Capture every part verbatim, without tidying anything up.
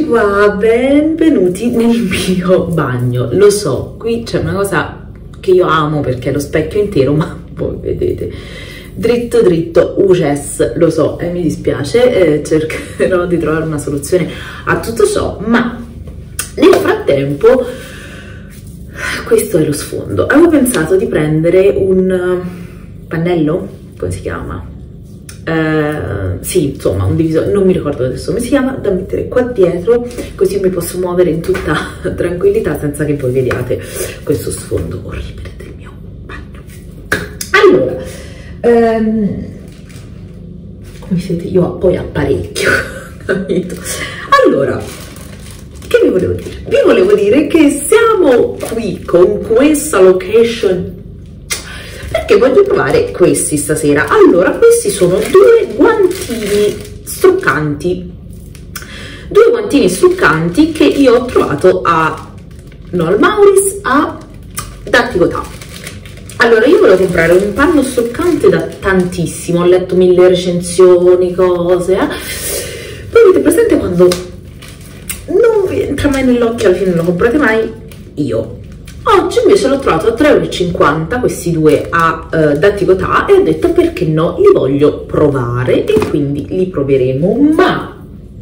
Eccoci qua, benvenuti nel mio bagno. Lo so, qui c'è una cosa che io amo perché è lo specchio intero, ma voi vedete dritto dritto uces, lo so e mi dispiace, eh, cercherò di trovare una soluzione a tutto ciò, ma nel frattempo questo è lo sfondo. Avevo pensato di prendere un pannello, come si chiama? Uh, sì, insomma, un divisore, non mi ricordo adesso come si chiama, da mettere qua dietro, così mi posso muovere in tutta tranquillità senza che voi vediate questo sfondo orribile del mio bagno. Allora, um, come siete? Io poi apparecchio, capito? Allora, che vi volevo dire? Vi volevo dire che siamo qui con questa location perché voglio provare questi stasera. Allora, questi sono due guantini struccanti, due guantini struccanti che io ho trovato a no al Mauris, a Dattigotà. Allora, io volevo comprare un panno struccante da tantissimo, ho letto mille recensioni, cose, eh. Poi avete presente quando non vi entra mai nell'occhio, alla fine non lo comprate mai? Io oggi invece l'ho trovato a tre euro e cinquanta, questi due a uh, Dattigotà, e ho detto perché no, li voglio provare e quindi li proveremo. Ma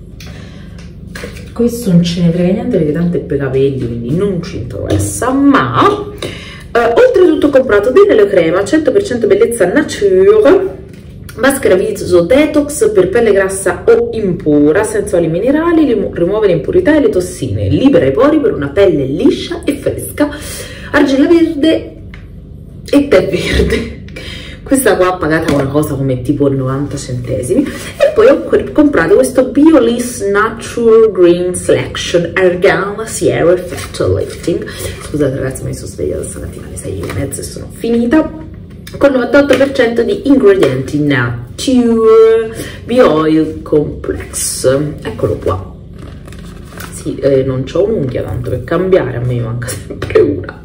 questo non ce ne frega niente perché tanto è per capelli, quindi non ci interessa. Ma uh, oltretutto ho comprato delle crema cento per cento bellezza nature, maschera viso detox per pelle grassa o impura, senza oli minerali, rimuove le impurità e le tossine, libera i pori per una pelle liscia e fresca, argilla verde e tè verde. Questa qua pagata una cosa come tipo novanta centesimi. E poi ho comprato questo Biolis Natural Green Selection Argan Sierra Effect Lifting. Scusate ragazzi, mi sono svegliata stamattina alle sei e mezza e sono finita, con novantotto per cento di ingredienti Nature Bio-Oil Complex. Eccolo qua. Sì, eh, non c'ho un'unghia tanto per cambiare, a me manca sempre una.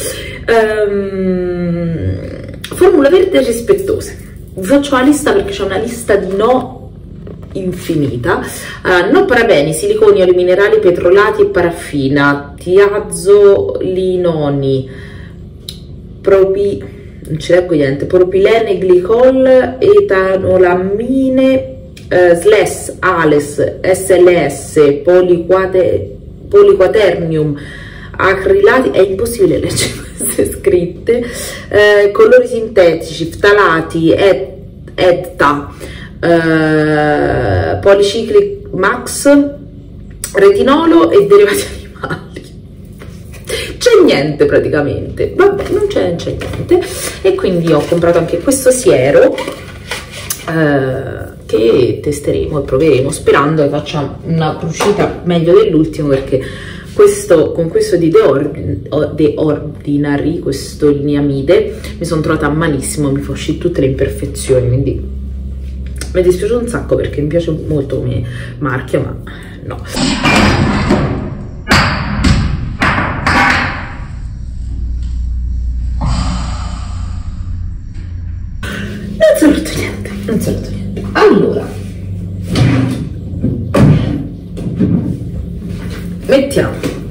Um, formula verde rispettosa. Vi faccio la lista perché c'è una lista di no infinita. Uh, no parabeni, siliconi, oli minerali, petrolati e paraffina, tiazolinoni, propi... non ci leggo niente, propilene, glicol, etanolamine, eh, S L E S, ALES, S L S, poliquate, poliquaternium, acrilati, è impossibile leggere queste scritte, eh, colori sintetici, ftalati, et, etta, eh, policiclic max, retinolo e derivati animali. C'è niente praticamente, vabbè, non c'è niente. E quindi ho comprato anche questo siero eh, che testeremo e proveremo, sperando che faccia una uscita meglio dell'ultimo, perché questo, con questo di The, Ordin, The Ordinary, questo lineamide, mi sono trovata malissimo, mi fa uscire tutte le imperfezioni, quindi mi è dispiaciuto un sacco perché mi piace molto come marchio, ma no. Non si è rotto niente, non si è rotto niente. Allora, mettiamo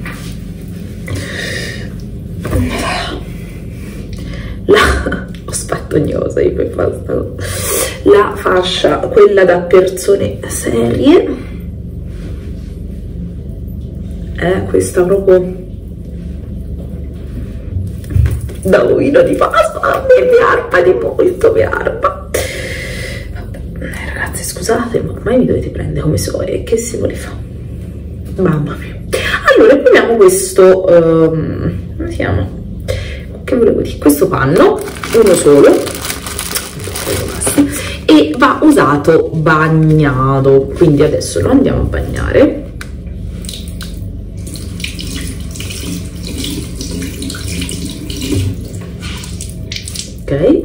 la ho spattognosa io per basta la fascia, quella da persone serie, è questa proprio da bovino di Pasqua. Mi arpa di molto, mi arpa. Vabbè, ragazzi, scusate, ma ormai mi dovete prendere come so, e che si vuole fare? Mamma mia. Allora, proviamo questo, um, come si chiama? Che volevo dire? Questo panno, uno solo, e va usato bagnato, quindi adesso lo andiamo a bagnare. Ok,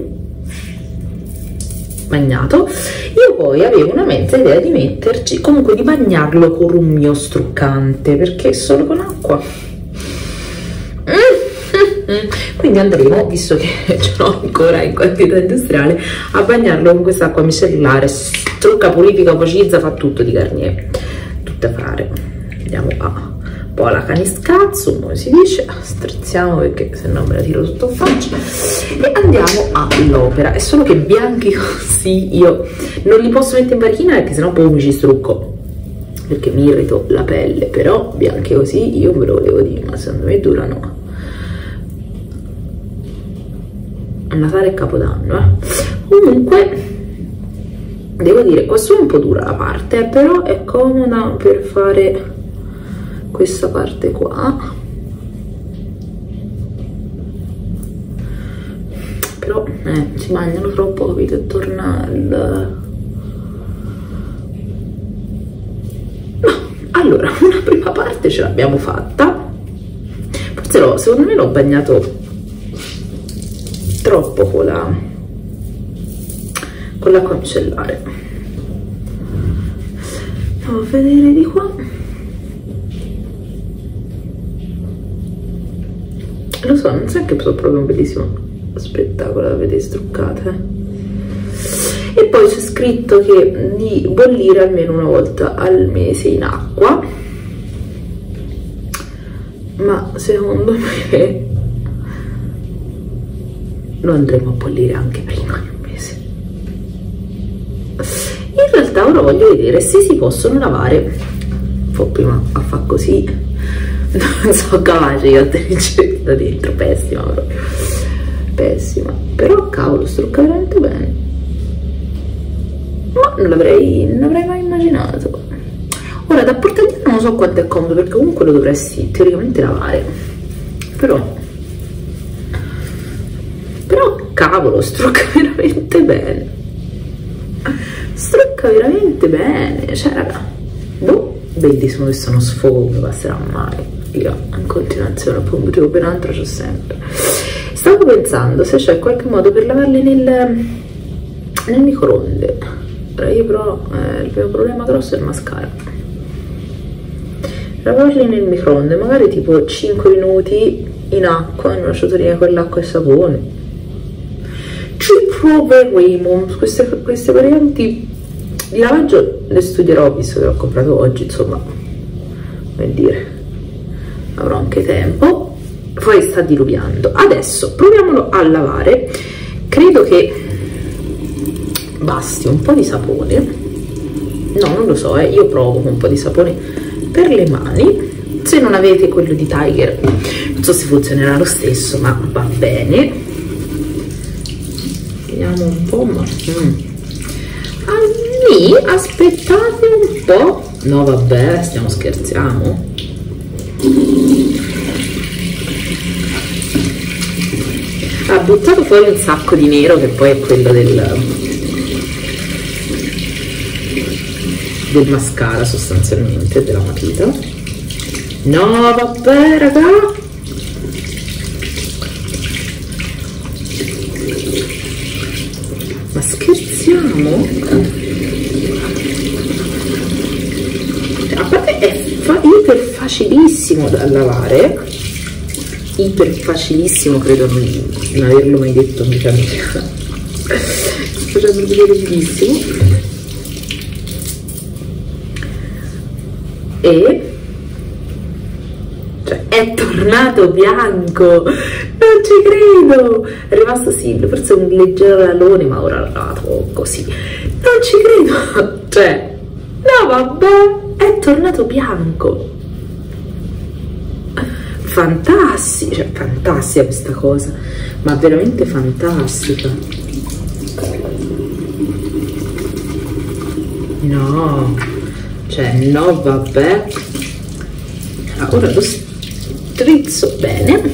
bagnato. Io poi avevo una mezza idea di metterci, comunque di bagnarlo con un mio struccante, perché solo con acqua. Quindi andremo, visto che ce l'ho ancora in quantità industriale, a bagnarlo con quest'acqua micellare, strucca, purifica, opacizza, fa tutto di Garnier, tutte a fare. andiamo a un po' alla caniscazzo, come si dice, strizziamo perché se no me la tiro sotto faccia, e andiamo all'opera. È solo che bianchi così io non li posso mettere in varechina perché sennò poi mi ci strucco, perché mi irrito la pelle, però bianchi così io ve lo volevo dire, ma secondo me durano a Natale e Capodanno, eh. Comunque devo dire, questo è un po' dura la parte, però è comoda per fare questa parte qua, però eh, si mangiano troppo, capito, e torna il... no, allora, una prima parte ce l'abbiamo fatta, forse l'ho, secondo me l'ho bagnato troppo con la con l'acqua micellare. Andiamo a vedere di qua. Lo so, non so che sono proprio un bellissimo spettacolo da vedere struccate. E poi c'è scritto che di bollire almeno una volta al mese in acqua, ma secondo me lo andremo a bollire anche prima di un mese. In realtà ora voglio vedere se si possono lavare, un po' prima a fare così, non so capace io a tenere da dentro, pessima proprio, pessima, però cavolo strucca veramente bene, ma non l'avrei non l'avrei mai immaginato. Ora da portatino non so quanto è comodo, perché comunque lo dovresti teoricamente lavare, però però cavolo strucca veramente bene, strucca veramente bene, cioè raga, boh, bellissimo. Questo non sfogo mi passerà mai, io in continuazione per un motivo o per un altro c'ho sempre. Stavo pensando se c'è qualche modo per lavarle nel, nel microonde. Allora io però eh, il mio problema grosso è il mascara. Lavarli nel microonde, magari tipo cinque minuti in acqua, in una ciotolina con l'acqua e sapone. Ci proveremo, queste, queste varianti di lavaggio le studierò, visto che l'ho comprato oggi, insomma, come dire, avrò anche tempo. Poi sta diluviando. Adesso proviamolo a lavare. Credo che basti un po' di sapone, no, non lo so, eh. Io provo con un po' di sapone per le mani. Se non avete quello di Tiger, non so se funzionerà lo stesso, ma va bene. Vediamo un po', ma mm. ah, aspettate un po', no vabbè, stiamo scherziamo. Ha buttato fuori un sacco di nero, che poi è quello del del mascara sostanzialmente, della matita. No vabbè raga, ma scherziamo? A parte è fa iper facilissimo da lavare, iper facilissimo, credo non, non averlo mai detto in vita mia. Sto facendo vedere bellissimo. E cioè è tornato bianco, non ci credo, è rimasto sì, forse un leggero alone, ma ora l'ho lavato così, non ci credo, cioè no vabbè, è tornato bianco, fantastico, cioè fantastica questa cosa, ma veramente fantastica. No, cioè no vabbè, ora lo strizzo bene.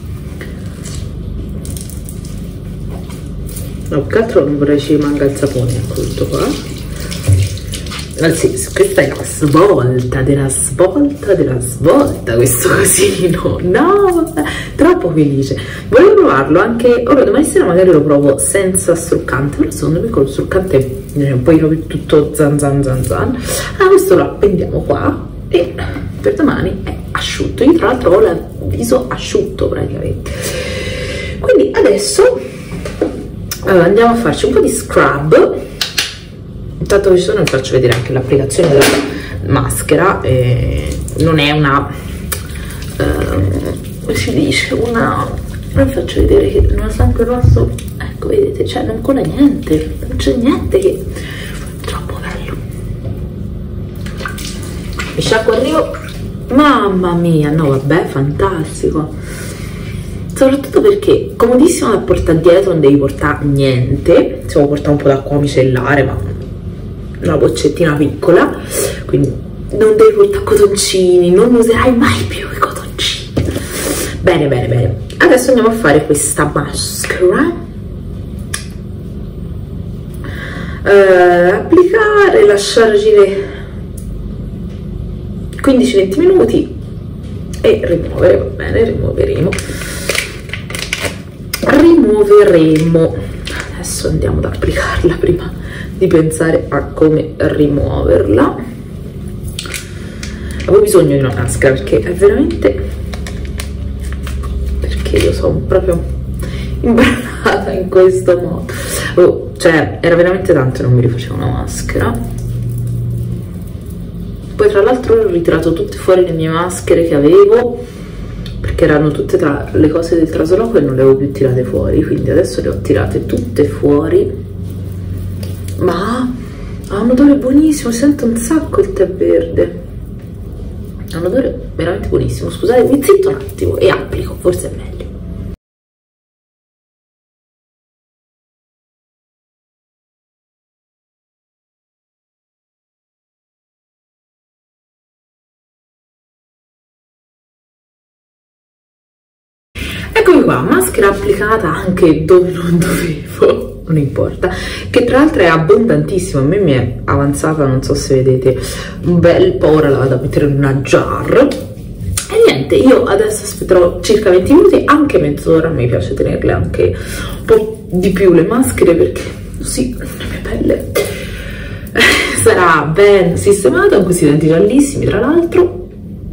No, che altro non vorrei ci rimanga il sapone, ecco tutto qua. Anzi, questa è la svolta della svolta della svolta, questo cosino, no vabbè, troppo felice. Volevo provarlo anche ora, domani sera magari lo provo senza struccante, però secondo me con lo struccante un po' tutto zan zan zan zan. Ah, questo lo appendiamo qua e per domani è asciutto. Io tra l'altro ho il viso asciutto praticamente, quindi adesso allora, andiamo a farci un po' di scrub. Intanto che ci sono vi faccio vedere anche l'applicazione della maschera, e non è una uh, come si dice, una, vi faccio vedere che non sangue rosso, ecco vedete, cioè non cola niente, non c'è niente che troppo bello. Mi sciacquo arrivo, mamma mia, no vabbè, fantastico, soprattutto perché comodissimo da portare dietro, non devi portare niente, si può portare un po' d'acqua micellare, ma una boccettina piccola, quindi non devi portare cotoncini, non userai mai più i cotoncini. Bene, bene, bene. Adesso andiamo a fare questa maschera. Eh, applicare, lasciare agire quindici venti minuti e rimuovere, va bene, rimuoveremo. Rimuoveremo. Adesso andiamo ad applicarla prima di pensare a come rimuoverla. Avevo bisogno di una maschera perché è veramente, perché io sono proprio imbarcata in questo modo, oh, cioè era veramente tanto che non mi rifacevo una maschera. Poi tra l'altro ho ritirato tutte fuori le mie maschere che avevo perché erano tutte tra le cose del trasloco e non le avevo più tirate fuori, quindi adesso le ho tirate tutte fuori. Ma ha un odore buonissimo, sento un sacco il tè verde, ha un odore veramente buonissimo. Scusate, mi zitto un attimo e applico, forse è meglio. Eccomi qua, maschera applicata anche dove non dovevo, non importa, che tra l'altro è abbondantissima, a me mi è avanzata, non so se vedete, un bel po', ora la vado a mettere in una jar. E niente, io adesso aspetterò circa venti minuti, anche mezz'ora, mi piace tenerle anche un po' di più le maschere perché così la mia pelle sarà ben sistemata, con questi denti giallissimi tra l'altro,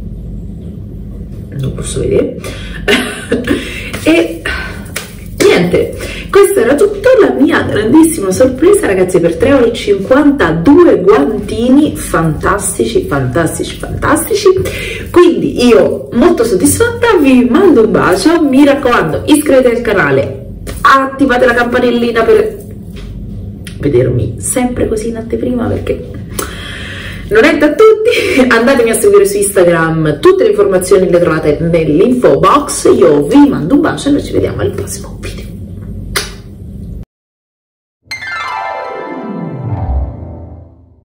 non posso vedere. E niente, questo era tutto, la mia grandissima sorpresa ragazzi, per tre euro e cinquantadue guantini fantastici fantastici fantastici, quindi io molto soddisfatta, vi mando un bacio, mi raccomando iscrivetevi al canale, attivate la campanellina per vedermi sempre così in anteprima perché non è da tutti. Andatemi a seguire su Instagram, tutte le informazioni le trovate nell'info box. Io vi mando un bacio e noi ci vediamo al prossimo